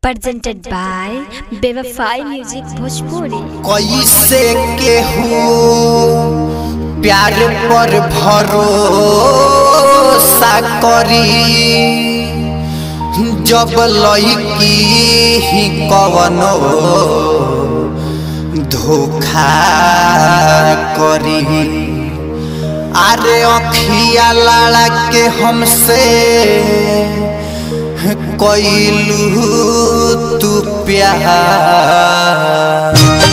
presented by BEWAFAI Music Bhojpuri. कैसे केहू प्यार पर भरोसा करी जब लईकी ही कवनो धोखा करी। अरे अखिया लड़ा के हमसे कोइलू तू प्यार